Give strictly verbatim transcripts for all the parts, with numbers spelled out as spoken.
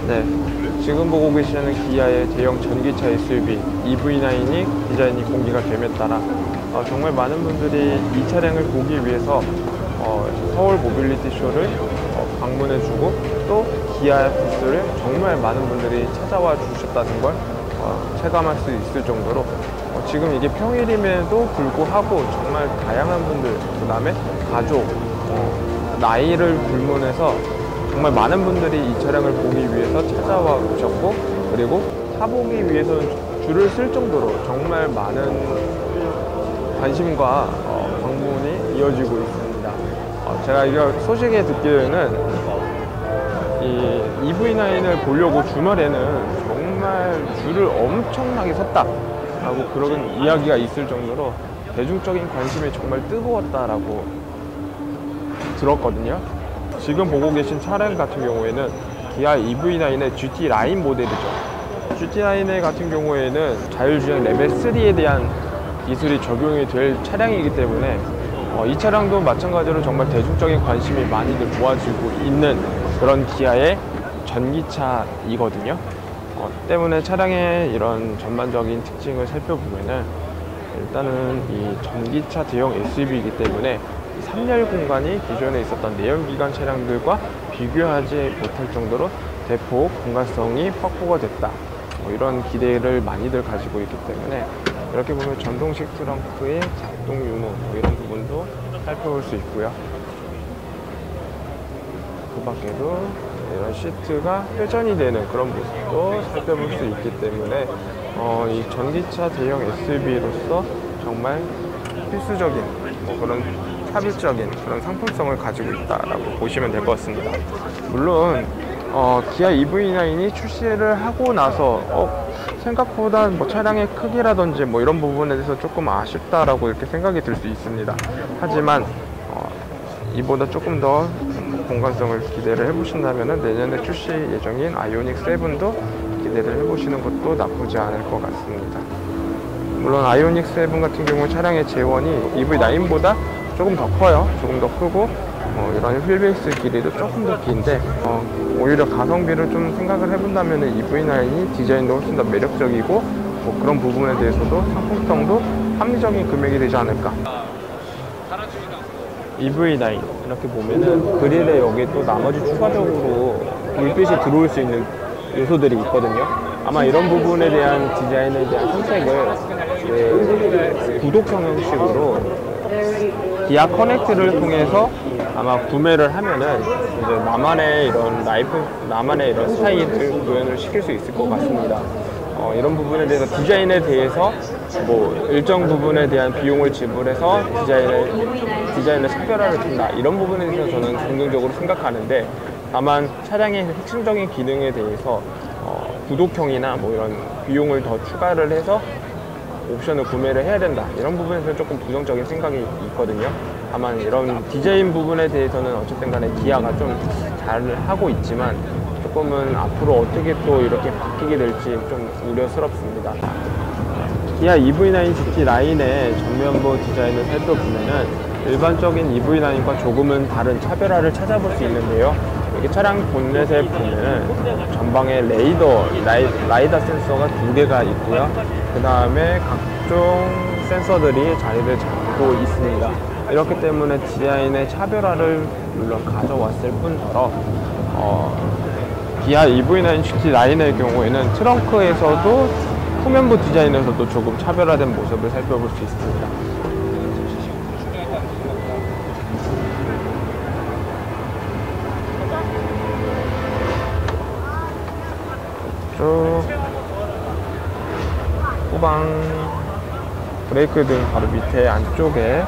네, 지금 보고 계시는 기아의 대형 전기차 에스유브이 이브이 나인이 디자인이 공개가 됨에 따라 어, 정말 많은 분들이 이 차량을 보기 위해서 어, 서울 모빌리티 쇼를 어, 방문해주고 또 기아 부스를 정말 많은 분들이 찾아와 주셨다는 걸 어, 체감할 수 있을 정도로 어, 지금 이게 평일임에도 불구하고 정말 다양한 분들, 그 다음에 가족, 어, 나이를 불문해서 정말 많은 분들이 이 차량을 보기 위해서 찾아와 오셨고, 그리고 타보기 위해서는 줄을 쓸 정도로 정말 많은 관심과 어, 방문이 이어지고 있습니다. 어, 제가 이거 소식에 듣기로는 이 이브이 나인을 보려고 주말에는 정말 줄을 엄청나게 섰다 라고 그런 이야기가 있을 정도로 대중적인 관심이 정말 뜨거웠다라고 들었거든요. 지금 보고 계신 차량 같은 경우에는 기아 이브이 나인의 지티 라인 모델이죠. 지티 라인 같은 경우에는 자율주행 레벨 쓰리에 대한 기술이 적용이 될 차량이기 때문에 어, 이 차량도 마찬가지로 정말 대중적인 관심이 많이들 모아지고 있는 그런 기아의 전기차이거든요. 어, 때문에 차량의 이런 전반적인 특징을 살펴보면은 일단은 이 전기차 대형 에스유브이이기 때문에 삼 열 공간이 기존에 있었던 내연기관 차량들과 비교하지 못할 정도로 대폭 공간성이 확보가 됐다, 뭐 이런 기대를 많이들 가지고 있기 때문에 이렇게 보면 전동식 트렁크의 작동 유무, 뭐 이런 부분도 살펴볼 수 있고요. 그 밖에도 이런 시트가 회전이 되는 그런 모습도 살펴볼 수 있기 때문에 어, 이 전기차 대형 에스유브이로서 정말 필수적인 뭐 그런 합일적인 그런 상품성을 가지고 있다라고 보시면 될 것 같습니다. 물론 어, 기아 이브이 나인이 출시를 하고 나서 어, 생각보다 뭐 차량의 크기라든지 뭐 이런 부분에 대해서 조금 아쉽다라고 이렇게 생각이 들 수 있습니다. 하지만 어, 이보다 조금 더 공간성을 기대를 해보신다면 내년에 출시 예정인 아이오닉 세븐도 기대를 해보시는 것도 나쁘지 않을 것 같습니다. 물론 아이오닉 세븐 같은 경우 차량의 재원이 이브이 나인보다 조금 더 커요. 조금 더 크고 어, 이런 휠베이스 길이도 조금 더 긴데 어, 오히려 가성비를 좀 생각을 해본다면 이브이 나인이 디자인도 훨씬 더 매력적이고 뭐 그런 부분에 대해서도 상품성도 합리적인 금액이 되지 않을까. 이브이 나인 이렇게 보면은 그릴에 여기 또 나머지 추가적으로 불빛이 들어올 수 있는 요소들이 있거든요. 아마 이런 부분에 대한 디자인에 대한 선택을 그 구독형 형식으로 기아 커넥트를 통해서 아마 구매를 하면은 이제 나만의 이런 라이프, 나만의 이런 스타일을 구현을 시킬 수 있을 것 같습니다. 어, 이런 부분에 대해서 디자인에 대해서 뭐 일정 부분에 대한 비용을 지불해서 디자인을 디자인을 차별화를 준다, 이런 부분에 대해서 저는 긍정적으로 생각하는데, 다만 차량의 핵심적인 기능에 대해서 어, 구독형이나 뭐 이런 비용을 더 추가를 해서 옵션을 구매를 해야 된다, 이런 부분에서 조금 부정적인 생각이 있거든요. 다만 이런 디자인 부분에 대해서는 어쨌든 간에 기아가 좀 잘 하고 있지만 조금은 앞으로 어떻게 또 이렇게 바뀌게 될지 좀 우려스럽습니다. 기아 이브이 나인 지티 라인의 전면부 디자인을 살펴보면은 일반적인 이브이 나인과 조금은 다른 차별화를 찾아볼 수 있는데요. 여기 차량 본넷에 보면은 전방에 레이더, 라이, 라이다 센서가 두 개가 있고요. 그 다음에 각종 센서들이 자리를 잡고 있습니다. 이렇기 때문에 디자인의 차별화를 물론 가져왔을 뿐더러 어, 기아 이브이 나인 지티 라인의 경우에는 트렁크에서도 후면부 디자인에서도 조금 차별화된 모습을 살펴볼 수 있습니다. 쭉 후방 브레이크 등 바로 밑에 안쪽에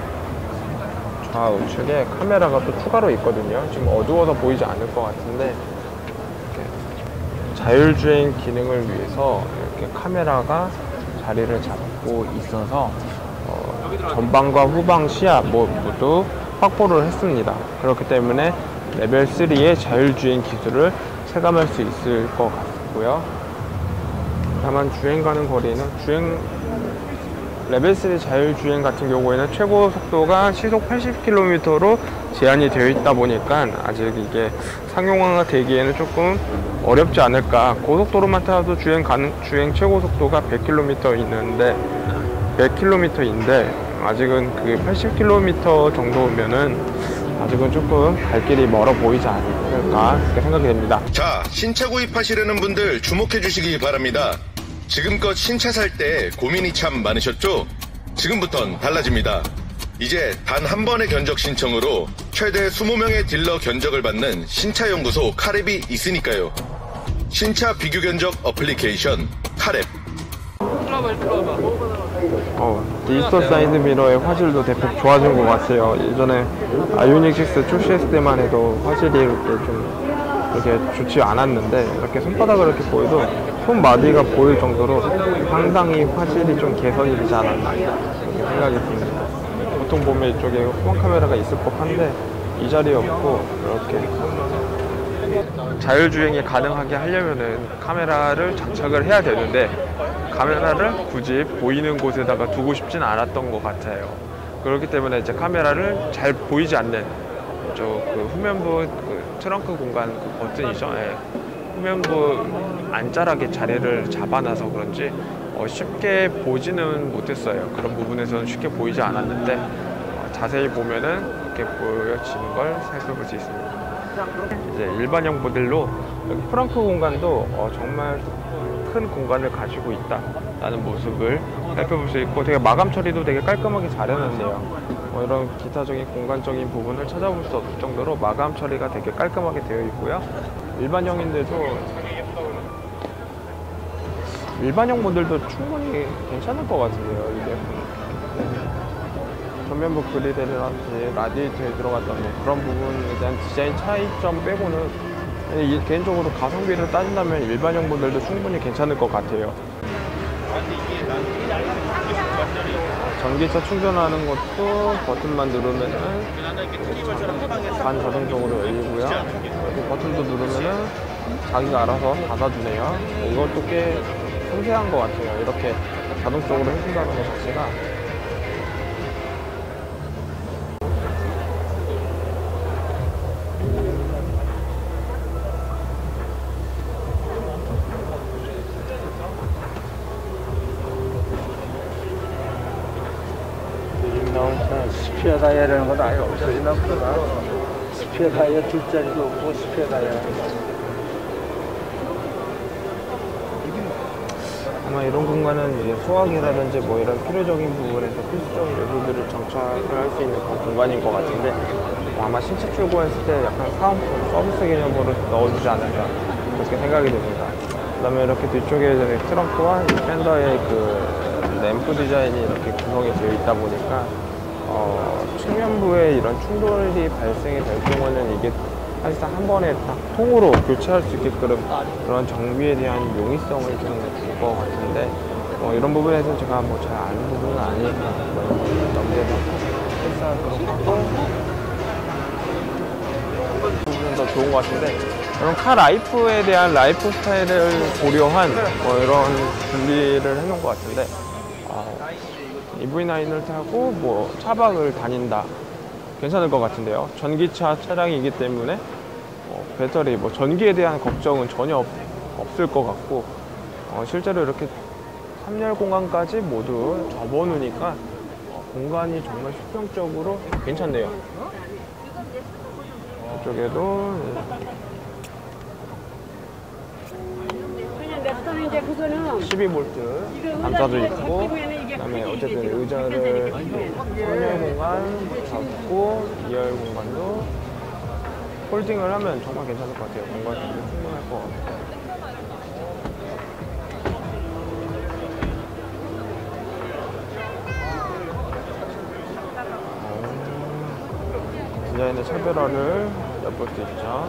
좌우측에 카메라가 또 추가로 있거든요. 지금 어두워서 보이지 않을 것 같은데 이렇게 자율주행 기능을 위해서 이렇게 카메라가 자리를 잡고 있어서 어, 전방과 후방 시야 모두 확보를 했습니다. 그렇기 때문에 레벨 쓰리의 자율주행 기술을 체감할 수 있을 것 같고요. 다만 주행 가는 거리는 주행 레벨 쓰리 자율주행 같은 경우에는 최고 속도가 시속 팔십 킬로미터로 제한이 되어 있다 보니까 아직 이게 상용화가 되기에는 조금 어렵지 않을까. 고속도로만 타도 주행 가능, 주행 최고 속도가 백 킬로미터 있는데 백 킬로미터인데 아직은 그 팔십 킬로미터 정도면은 아직은 조금 갈 길이 멀어 보이지 않을까 그렇게 생각이 됩니다. 자, 신차 구입하시려는 분들 주목해 주시기 바랍니다. 지금껏 신차 살 때 고민이 참 많으셨죠? 지금부턴 달라집니다. 이제 단 한 번의 견적 신청으로 최대 이십 명의 딜러 견적을 받는 신차연구소 카랩이 있으니까요. 신차 비교 견적 어플리케이션 카랩. 어, 디지털 사이드 미러의 화질도 대폭 좋아진 것 같아요. 예전에 아이오닉 식스 출시했을 때만 해도 화질이 이렇게 좀 이렇게 좋지 않았는데 이렇게 손바닥을 이렇게 보여도 손마디가 보일 정도로 상당히 화질이 좀 개선이 되지 않았나 이렇게 생각이 듭니다. 보통 보면 이쪽에 후방 카메라가 있을 법한데 이 자리에 없고 이렇게 자율주행이 가능하게 하려면은 카메라를 장착을 해야 되는데 카메라를 굳이 보이는 곳에다가 두고 싶진 않았던 것 같아요. 그렇기 때문에 이제 카메라를 잘 보이지 않는 저 그 후면부 그 트렁크 공간 그 버튼이죠. 예. 후면부 안자락에 자리를 잡아놔서 그런지 어 쉽게 보지는 못했어요. 그런 부분에서는 쉽게 보이지 않았는데 어 자세히 보면은 이렇게 보여지는 걸 살펴볼 수 있습니다. 이제 일반형 모델로 여기 트렁크 공간도 어 정말 큰 공간을 가지고 있다라는 모습을 살펴볼 수 있고 되게 마감 처리도 되게 깔끔하게 잘 해놨네요. 뭐 이런 기타적인 공간적인 부분을 찾아볼 수 없을 정도로 마감 처리가 되게 깔끔하게 되어 있고요. 일반형인데도 일반형 모델도 충분히 괜찮을 것 같은데요. 이게 전면부 그릴이라든지 라디에이터에 들어갔던 뭐 그런 부분에 대한 디자인 차이점 빼고는 개인적으로 가성비를 따진다면 일반형 모델도 충분히 괜찮을 것 같아요. 전기차 충전하는 것도 버튼만 누르면은 반자동적으로 열리고요. 여기 버튼도 누르면은 자기가 알아서 닫아주네요. 이것도 꽤 섬세한 것 같아요. 이렇게 자동적으로 해준다는 것 자체가. 스피어 다이얼이라는 건 아예 없어지나 보다. 스피어 다이얼 두 자리도 없고 스피어 다이얼. 아마 이런 공간은 이제 소화기라든지 뭐 이런 필요적인 부분에서 필수적인 요소들을 정착을 할 수 있는 그런 공간인 것 같은데 아마 신차 출고했을 때 약간 사은품 서비스 개념으로 넣어주지 않을까 그렇게 생각이 됩니다. 그 다음에 이렇게 뒤쪽에 이제 트렁크와 이 팬더의 그 램프 디자인이 이렇게 구성이 되어 있다 보니까 어, 측면부에 이런 충돌이 발생이 될 경우는 이게 사실상 한 번에 딱 통으로 교체할 수 있게끔 그런 정비에 대한 용이성을 좀 줄 것 같은데 어, 이런 부분에서 제가 뭐 잘 아는 부분은 아니니까 뭐 넘겨서 패스하도록 하고 부분은 더 좋은 것 같은데 이런 카 라이프에 대한 라이프 스타일을 고려한 뭐 이런 준비를 해놓은 것 같은데 아, 이브이 나인을 타고 뭐 차박을 다닌다 괜찮을 것 같은데요. 전기차 차량이기 때문에 어, 배터리 뭐 전기에 대한 걱정은 전혀 없, 없을 것 같고 어, 실제로 이렇게 삼 열 공간까지 모두 접어놓으니까 어, 공간이 정말 수평적으로 괜찮네요. 이쪽에도 십이 볼트 단자도 있고 그 다음에 어쨌든 의자를 삼 열 공간 잡고 이 열 공간도 폴딩을 하면 정말 괜찮을 것 같아요. 공간이 충분할 것 같아요. 어, 디자인의 차별화를 엿볼 수 있죠.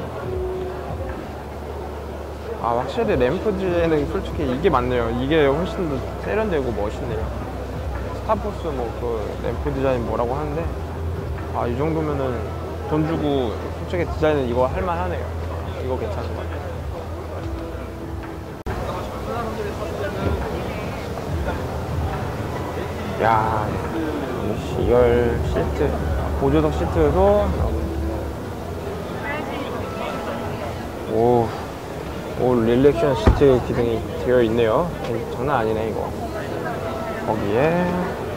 아 확실히 램프 디자인은 솔직히 이게 맞네요. 이게 훨씬 더 세련되고 멋있네요. 스타포스 뭐 그 램프 디자인 뭐라고 하는데 아 이 정도면은 돈 주고 솔직히 디자인은 이거 할만하네요. 이거 괜찮은 것 같아요. 야 이열 시트 보조석 시트도 오, 오 릴렉션 시트 기능이 되어 있네요. 장난 아니네 이거. 거기에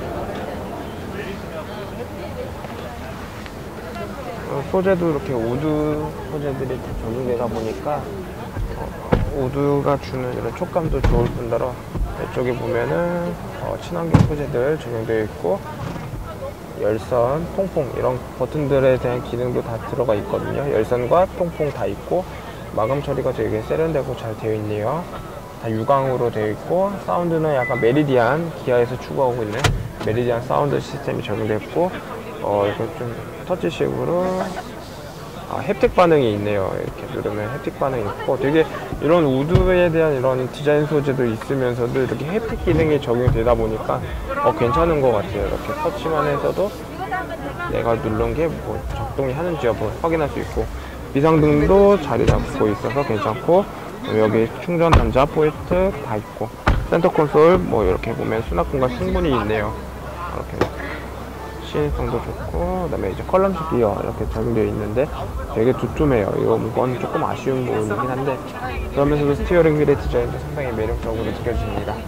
어, 소재도 이렇게 우드 소재들이 다 적용되다 보니까 어, 우드가 주는 이런 촉감도 좋을 뿐더러 이쪽에 보면은 어, 친환경 소재들 적용되어 있고 열선, 통풍 이런 버튼들에 대한 기능도 다 들어가 있거든요. 열선과 통풍 다 있고 마감 처리가 되게 세련되고 잘 되어 있네요. 다 유광으로 되어 있고 사운드는 약간 메리디안, 기아에서 추구하고 있는 메리디안 사운드 시스템이 적용됐고 어 이거 좀 터치식으로 아, 햅틱 반응이 있네요. 이렇게 누르면 햅틱 반응이 있고 되게 이런 우드에 대한 이런 디자인 소재도 있으면서도 이렇게 햅틱 기능이 적용되다 보니까 어, 괜찮은 것 같아요. 이렇게 터치만 해서도 내가 누른 게 뭐 작동이 하는지 여부 확인할 수 있고 비상등도 자리 잡고 있어서 괜찮고 여기 충전 단자 포인트 다 있고 센터 콘솔 뭐 이렇게 보면 수납 공간 충분히 있네요. 이렇게 시인성도 좋고 그다음에 이제 컬럼식 기어 이렇게 적용되어 있는데 되게 두툼해요. 이건 조금 아쉬운 부분이긴 한데 그러면서도 스티어링 휠의 디자인도 상당히 매력적으로 느껴집니다.